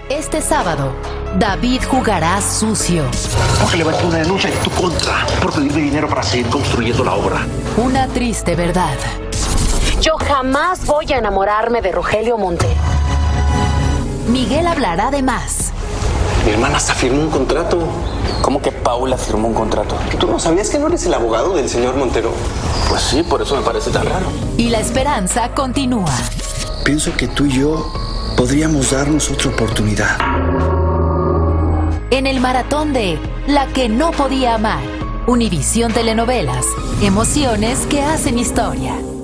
Este sábado, David jugará sucio. Porque levanté una denuncia en tu contra por pedirme dinero para seguir construyendo la obra. Una triste verdad. Yo jamás voy a enamorarme de Rogelio Montero. Miguel hablará de más. Mi hermana hasta firmó un contrato. ¿Cómo que Paula firmó un contrato? ¿Tú no sabías que no eres el abogado del señor Montero? Pues sí, por eso me parece tan raro. Y la esperanza continúa. Pienso que tú y yo podríamos darnos otra oportunidad. En el maratón de La que no podía amar. Univisión Telenovelas. Emociones que hacen historia.